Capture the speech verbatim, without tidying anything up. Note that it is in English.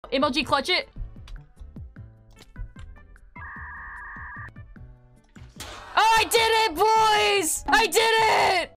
M L G, clutch it. Oh, I did it, boys! I did it!